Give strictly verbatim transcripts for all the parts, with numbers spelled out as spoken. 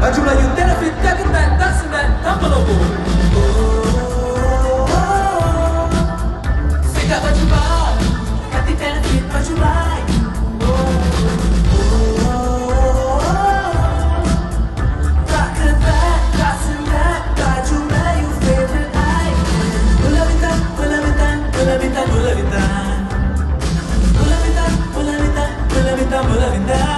Baju Melayu Telefit tak ketat, tak sendat, tanpa logo. Segak baju bar, ganti Telefit baju lain. Tak ketat, tak sendat, baju Melayu favorite I. Bola bintang, bola bintang, bola bintang, bola bintang. Bola bintang, bola bintang, bola bintang, bola bintang.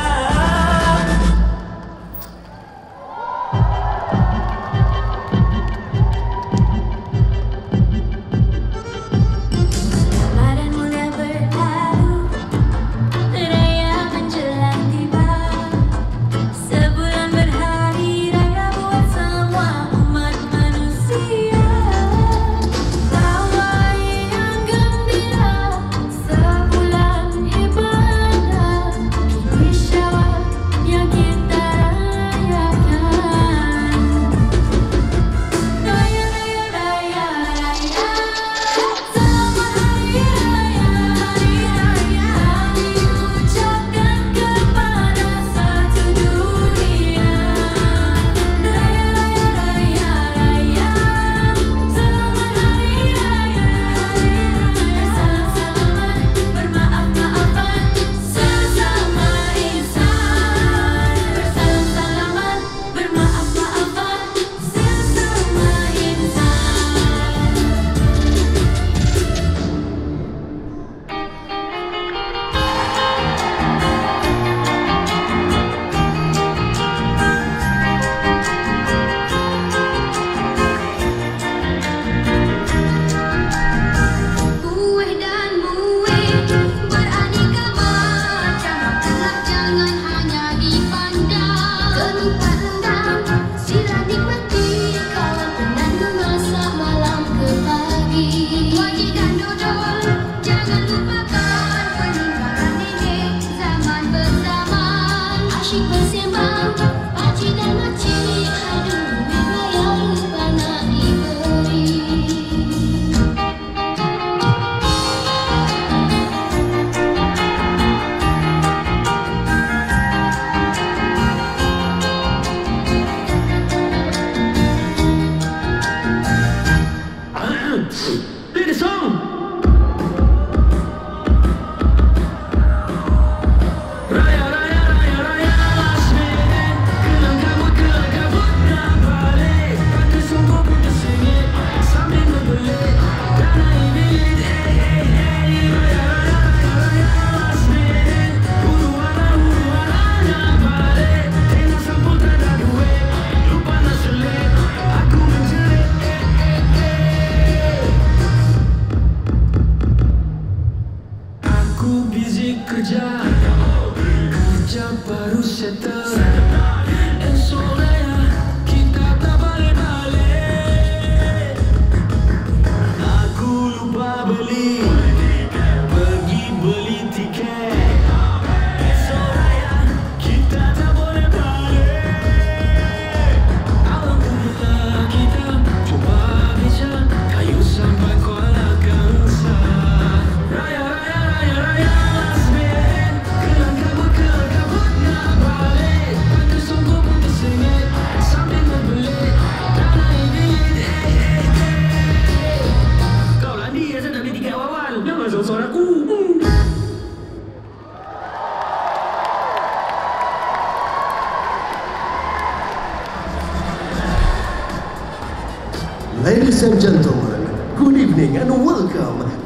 Ladies and gentlemen, good evening and welcome